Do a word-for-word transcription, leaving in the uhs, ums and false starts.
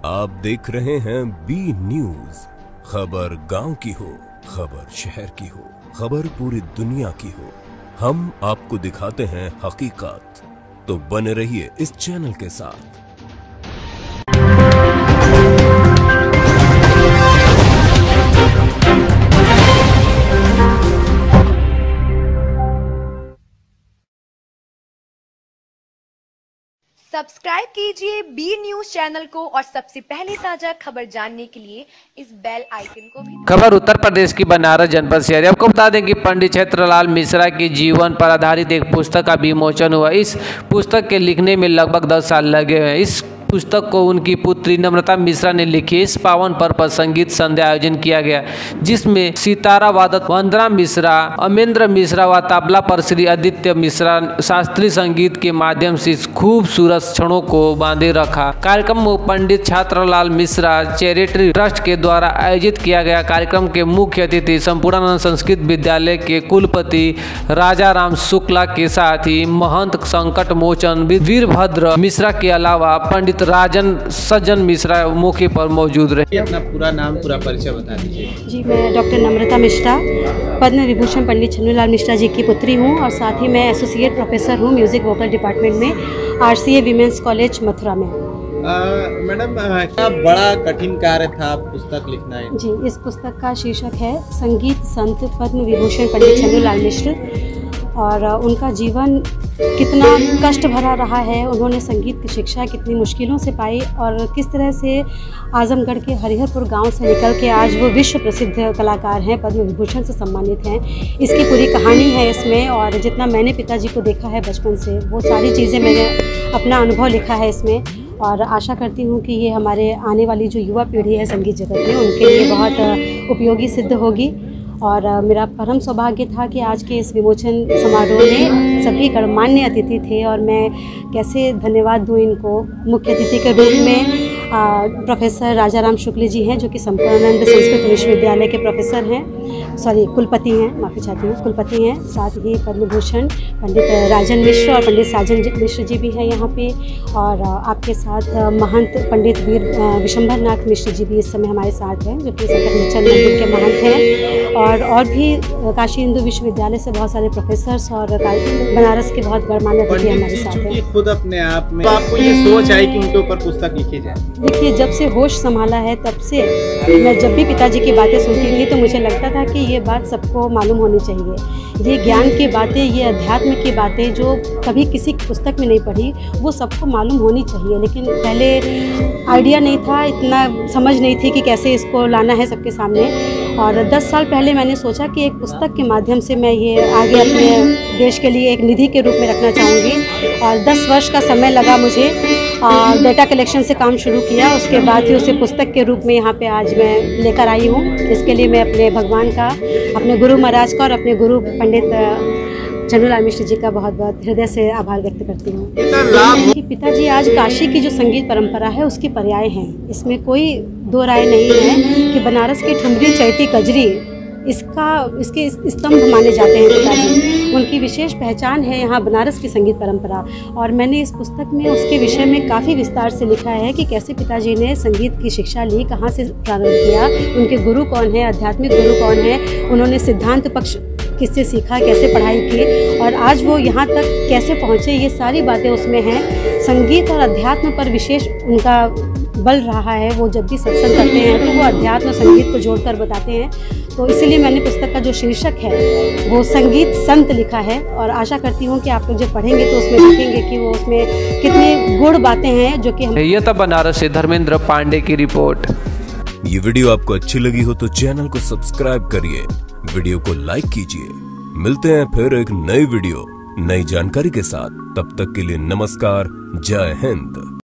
आप देख रहे हैं बी न्यूज। खबर गांव की हो, खबर शहर की हो, खबर पूरी दुनिया की हो, हम आपको दिखाते हैं हकीकत। तो बने रहिए इस चैनल के साथ। सब्सक्राइब कीजिए बी न्यूज चैनल को और सबसे पहले ताजा खबर जानने के लिए इस बेल आइकन को भी। खबर उत्तर प्रदेश की बनारस जनपद से है। आपको बता दें कि पंडित छत्रलाल मिश्रा की जीवन पर आधारित एक पुस्तक का विमोचन हुआ। इस पुस्तक के लिखने में लगभग दस साल लगे हुए हैं। इस पुस्तक को उनकी पुत्री नम्रता मिश्रा ने लिखी। इस पावन पर्व पर संगीत संध्या आयोजन किया गया, जिसमें सितारा वादक वंदना मिश्रा, अमेंद्र मिश्रा व तबला पर श्री आदित्य मिश्रा शास्त्रीय संगीत के माध्यम से खूबसूरत क्षणों को बांधे रखा। कार्यक्रम को पंडित छत्रलाल मिश्रा चैरिटी ट्रस्ट के द्वारा आयोजित किया गया। कार्यक्रम के मुख्य अतिथि संपूर्णानंद संस्कृत विद्यालय के कुलपति राजा राम शुक्ला के साथ ही महंत संकट मोचन वीरभद्र मिश्रा के अलावा पंडित राजन सज्जन मिश्रा मौके पर मौजूद रहे। अपना पूरा नाम, पूरा परिचय बता दीजिए। जी, मैं डॉक्टर नम्रता मिश्रा, पद्म विभूषण पंडित छत्रलाल मिश्रा जी की पुत्री हूँ और साथ ही मैं एसोसिएट प्रोफेसर हूँ म्यूजिक वोकल डिपार्टमेंट में आरसीए विमेंस कॉलेज मथुरा में। मैडम, क्या बड़ा कठिन कार्य था पुस्तक लिखना है? जी, इस पुस्तक का शीर्षक है संगीत संत पद्म विभूषण पंडित छत्रलाल मिश्र, और उनका जीवन कितना कष्ट भरा रहा है, उन्होंने संगीत की शिक्षा कितनी मुश्किलों से पाई और किस तरह से आजमगढ़ के हरिहरपुर गांव से निकल के आज वो विश्व प्रसिद्ध कलाकार हैं, पद्म विभूषण से सम्मानित हैं। इसकी पूरी कहानी है इसमें, और जितना मैंने पिताजी को देखा है बचपन से, वो सारी चीज़ें मैंने अपना अनुभव लिखा है इसमें, और आशा करती हूँ कि ये हमारे आने वाली जो युवा पीढ़ी है संगीत जगत में, उनके लिए बहुत उपयोगी सिद्ध होगी। और मेरा परम सौभाग्य था कि आज के इस विमोचन समारोह में सभी गणमान्य अतिथि थे, और मैं कैसे धन्यवाद दूँ इनको। मुख्य अतिथि के रूप में आ, प्रोफेसर राजा राम शुक्ल जी हैं, जो कि संपूर्णानंद संस्कृत विश्वविद्यालय के प्रोफेसर हैं, सॉरी कुलपति हैं, माफ़ी चाहती हूँ, कुलपति हैं। साथ ही पद्म भूषण पंडित राजन मिश्र और पंडित साजन मिश्र जी भी हैं यहाँ पे, और आपके साथ महंत पंडित वीर विशंभर नाथ मिश्र जी भी इस समय हमारे साथ हैं, जो कि संकट मोचन मंदिर के महंत हैं, और और भी काशी हिंदू विश्वविद्यालय से बहुत सारे प्रोफेसर्स और बनारस के बहुत गणमान्य अतिथि हमारे साथ हैं। खुद अपने आप में आपको ये सोच आई कि उनके ऊपर पुस्तक लिखी जाए? देखिए, जब से होश संभाला है तब से मैं जब भी पिताजी की बातें सुनती थी तो मुझे लगता था कि ये बात सबको मालूम होनी चाहिए। ये ज्ञान की बातें, ये अध्यात्म की बातें जो कभी किसी पुस्तक में नहीं पढ़ी, वो सबको मालूम होनी चाहिए। लेकिन पहले आइडिया नहीं था, इतना समझ नहीं थी कि कैसे इसको लाना है सबके सामने। और दस साल पहले मैंने सोचा कि एक पुस्तक के माध्यम से मैं ये आगे अपने देश के लिए एक निधि के रूप में रखना चाहूँगी, और दस वर्ष का समय लगा मुझे। डेटा कलेक्शन से काम शुरू किया, उसके बाद ही उसे पुस्तक के रूप में यहाँ पे आज मैं लेकर आई हूँ। इसके लिए मैं अपने भगवान का, अपने गुरु महाराज का और अपने गुरु पंडित छत्रलाल मिश्र जी का बहुत बहुत हृदय से आभार व्यक्त करती हूँ। कि पिताजी आज काशी की जो संगीत परंपरा है उसकी पर्याय हैं, इसमें कोई दो राय नहीं है कि बनारस की ठुमरी, चैती, कजरी इसका इसके स्तंभ माने जाते हैं पिताजी। उनकी विशेष पहचान है यहाँ बनारस की संगीत परंपरा, और मैंने इस पुस्तक में उसके विषय में काफ़ी विस्तार से लिखा है कि कैसे पिताजी ने संगीत की शिक्षा ली, कहाँ से प्रारंभ किया, उनके गुरु कौन है, आध्यात्मिक गुरु कौन है, उन्होंने सिद्धांत पक्ष किससे सीखा, कैसे पढ़ाई की, और आज वो यहाँ तक कैसे पहुँचे, ये सारी बातें उसमें हैं। संगीत और अध्यात्म पर विशेष उनका बल रहा है। वो जब भी सत्संग करते हैं तो वो अध्यात्म और संगीत को जोड़कर बताते हैं। तो इसीलिए मैंने पुस्तक का जो शीर्षक है वो संगीत संत लिखा है, और आशा करती हूँ कि आप लोग जब पढ़ेंगे तो उसमें देखेंगे कि वो उसमें कितनी गुण बातें हैं जो कि हम। ये था बनारस से धर्मेंद्र पांडे की रिपोर्ट। ये वीडियो आपको अच्छी लगी हो तो चैनल को सब्सक्राइब करिए, वीडियो को लाइक कीजिए। मिलते हैं फिर एक नई वीडियो, नई जानकारी के साथ। तब तक के लिए नमस्कार, जय हिंद।